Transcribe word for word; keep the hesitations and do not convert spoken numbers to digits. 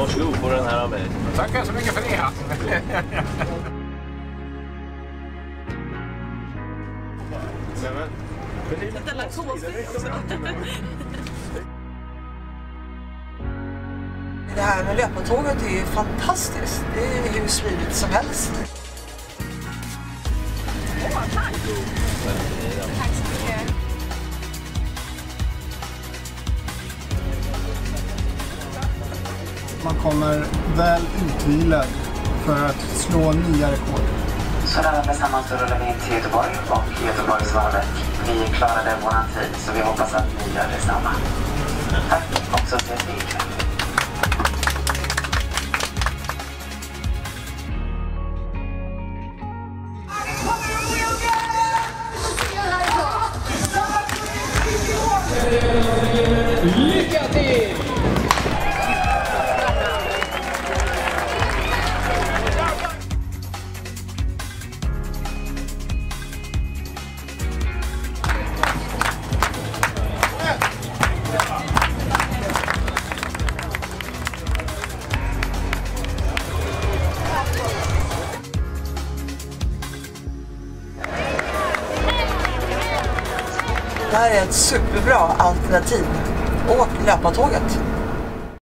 Varsågod på den här av mig. Tackar så mycket för det. Lite laktosfritt också. Det här med löpartåget är ju fantastiskt. Det är hur smidigt som helst. Åh, tack! Tack så mycket. Man kommer väl utvilad för att slå nya rekord. Så där tillsammans så rullar vi in till Göteborg och Göteborgsvarvet. Vi klarade våran tid så vi hoppas att ni gör detsamma. Tack och så ses vi ikväll. Lycka till! Det här är ett superbra alternativ. Åk löpartåget.